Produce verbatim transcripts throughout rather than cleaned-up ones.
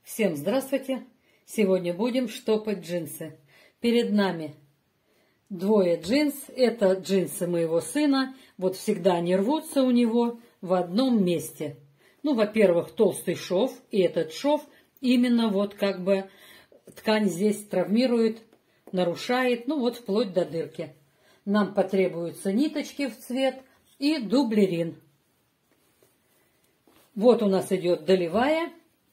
Всем здравствуйте! Сегодня будем штопать джинсы. Перед нами двое джинс. Это джинсы моего сына. Вот всегда они рвутся у него в одном месте. Ну, во-первых, толстый шов. И этот шов именно вот как бы ткань здесь травмирует, нарушает. Ну, вот вплоть до дырки. Нам потребуются ниточки в цвет и дублерин. Вот у нас идет долевая.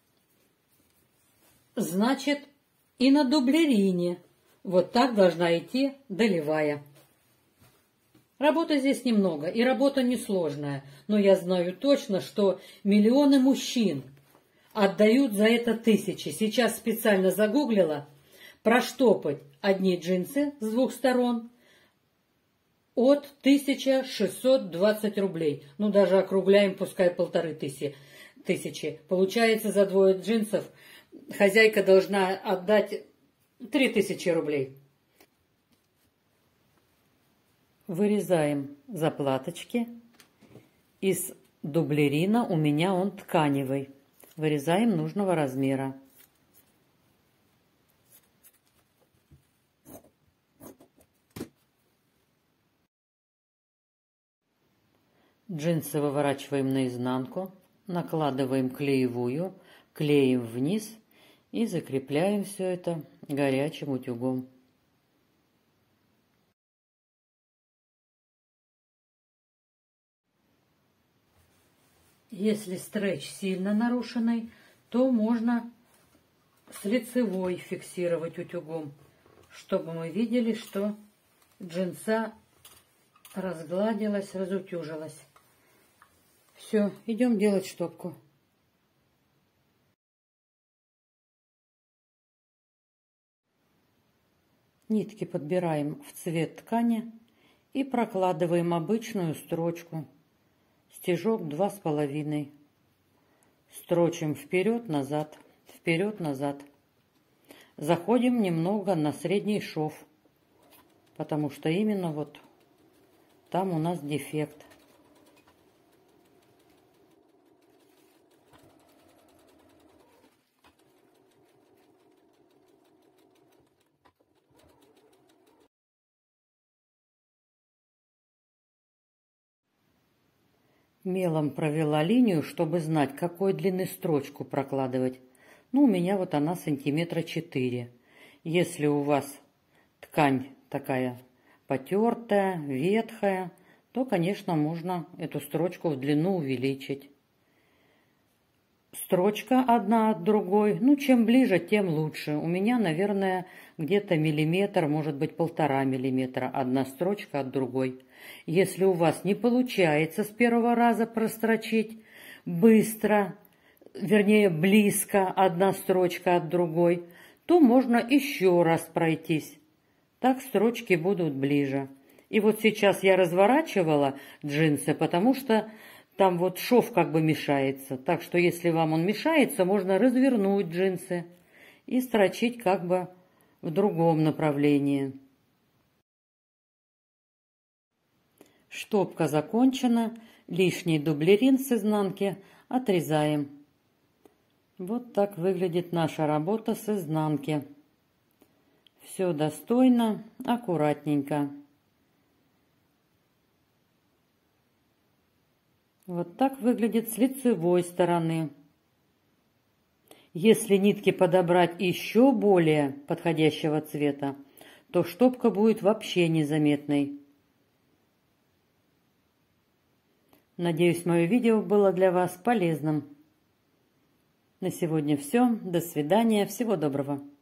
Значит, и на дублерине вот так должна идти долевая. Работы здесь немного, и работа несложная. Но я знаю точно, что миллионы мужчин отдают за это тысячи. Сейчас специально загуглила проштопать одни джинсы с двух сторон от тысячи шестисот двадцати рублей. Ну, даже округляем, пускай полторы тысячи. тысячи. Получается, за двое джинсов хозяйка должна отдать три тысячи рублей. Вырезаем заплаточки. Из дублерина у меня он тканевый. Вырезаем нужного размера. Джинсы выворачиваем наизнанку, накладываем клеевую, клеим вниз и закрепляем все это горячим утюгом. Если стретч сильно нарушенный, то можно с лицевой фиксировать утюгом, чтобы мы видели, что джинса разгладилась, разутюжилась. Все, идем делать штопку. Нитки подбираем в цвет ткани и прокладываем обычную строчку. Стежок два с половиной. Строчим вперед-назад, вперед-назад. Заходим немного на средний шов, потому что именно вот там у нас дефект. Мелом провела линию, чтобы знать, какой длины строчку прокладывать. Ну, у меня вот она сантиметра четыре. Если у вас ткань такая потертая, ветхая, то, конечно, можно эту строчку в длину увеличить. Строчка одна от другой, ну, чем ближе, тем лучше. У меня, наверное, где-то миллиметр, может быть, полтора миллиметра. Одна строчка от другой. Если у вас не получается с первого раза прострочить быстро, вернее, близко одна строчка от другой, то можно еще раз пройтись. Так строчки будут ближе. И вот сейчас я разворачивала джинсы, потому что там вот шов как бы мешается. Так что если вам он мешается, можно развернуть джинсы и строчить как бы в другом направлении. Штопка закончена. Лишний дублерин с изнанки отрезаем. Вот так выглядит наша работа с изнанки. Все достойно, аккуратненько. Вот так выглядит с лицевой стороны. Если нитки подобрать еще более подходящего цвета, то штопка будет вообще незаметной. Надеюсь, мое видео было для вас полезным. На сегодня все. До свидания. Всего доброго.